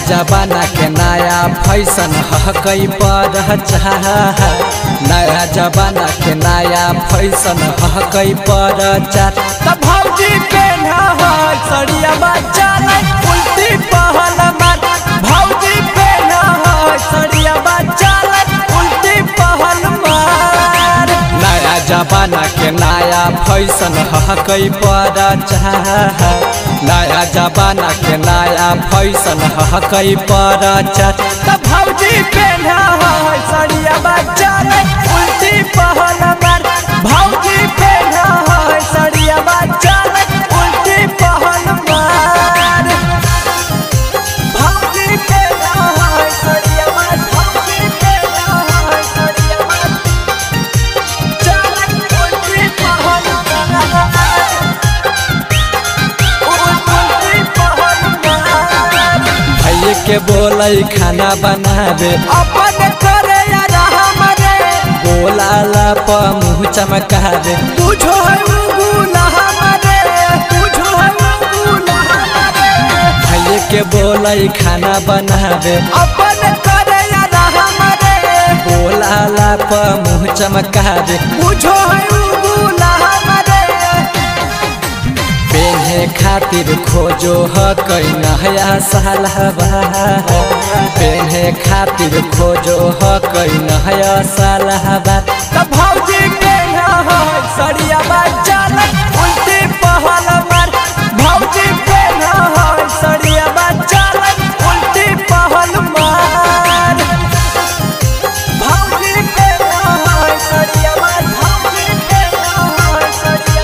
जमाना के नया फैशन हकई पर नया जमाना के नया फैशन हकई पर त भौजी पेन्हा है सड़िया बच्चा उल्टी पहल मार भौजी पेन्हा है सड़िया बच्चा उल्टी पहल मार नया जमाना के नया फैशन हकई पर नया जमाना के नया फैशन हकई पर त भौजी पेन्हा है सड़िया बच्चा उल्टी पहल मार भौजी पेन्हा है सड़िया बच्चा उल्टी पहल मार भौजी पेन्हा है सड़िया भौजी पेन्हा है सड़िया उल्टी पहल भैया के बोले खाना बनावे अपन करे यार हमरे बोलाला प मुँह चमकावे बुझो है गुला हमरे बुझो है गुला हमरे भैया के बोले खाना बनावे अपन करे यार हमरे बोलाला प मुँह चमकावे बुझो है गुला हमरे पेन्हे खातिर खोजो हकई नया सालबा पेन्हे खातिर खोजो हकई नया सालबा त भौजी पेन्हा है सड़िया बच्चा उल्टी पहल मार भौजी पेन्हा है सड़िया बच्चा उल्टी पहल मार भौजी पेन्हा है सड़िया भौजी पेन्हा है सड़िया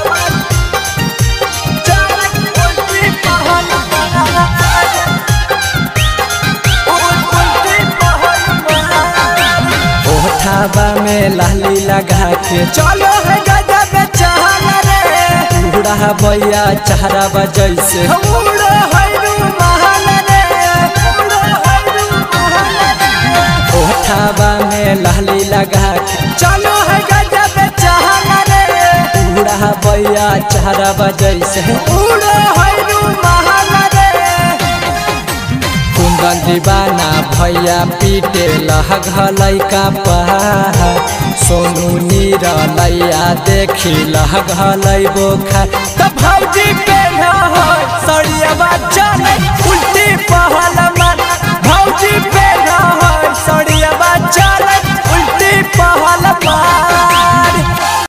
ओठाबा में लाली लगा के चलो है गजब चाहल रे उड़ा भैया चारा बजैसे उड़ा है रूमाल रे ओठाबा में लाली लगा के चलो है गजब चाहल रे उड़ा भैया चारा बजैसे उड़ा है रूमाल कुंदन दीवाना भैया पीटे लगल का पहाड़ सोनू नीर लैया देखी लगल बोखा त भौजी